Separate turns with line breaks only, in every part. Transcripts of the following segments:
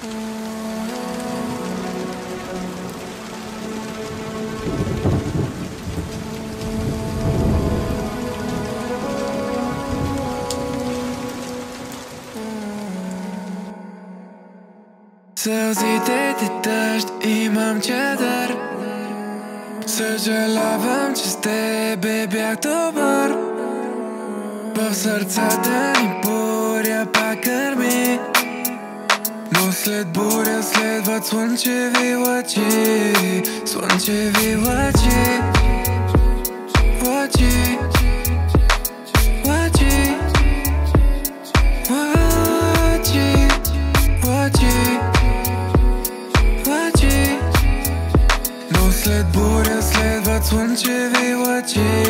Сълзите ти дъжд, имам чадър. Съжалявам, че с тебе бях добър. В сърцата ни буря пак гърми, но след буря следват слънчеви лъчи. Слънчеви лъчи, лъчи, лъчи, лъчи, лъчи, лъчи, но след буря следват слънчеви лъчи.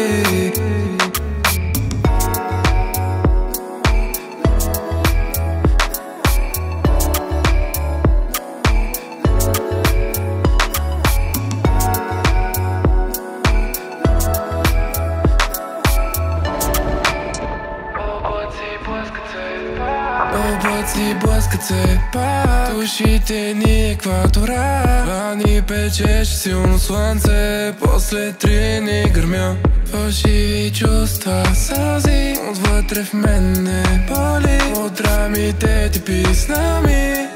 Облаци блъскат се пак, душите ни екватора, а ни печеше силно слънце, после 3 ни гърмя. Фалшиви чувства, сълзи, отвътре в мен не боли, от рамите ти писна ми.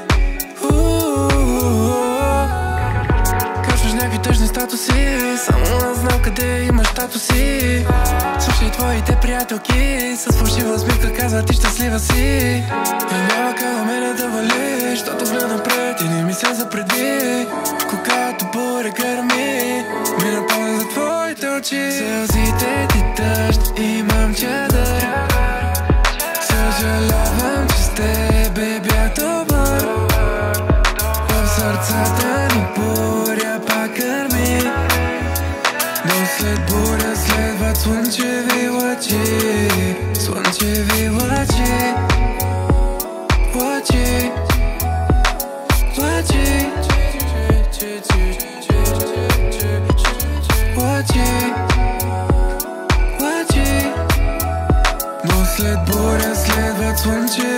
Качваш някакви тъжни статуси, само аз знам къде имаш статуси. Слушай твоите приятелки, с фалшива усмивка казват ти щастлива си. И няма къде мене да вали, защото гледам напред и не мисля за преди. Когато буря гърми, ми напомня за твоите очи. Сълзите ти дъжд, имам чадър. Съжалявам, че с тебе бях добър. В сърцата ни буря пак гърми, но след буря следват слънчеви лъчи. Слънчеви лъчи, лъчи, лъчи, лъчи, лъчи, но след буря следват слънчеви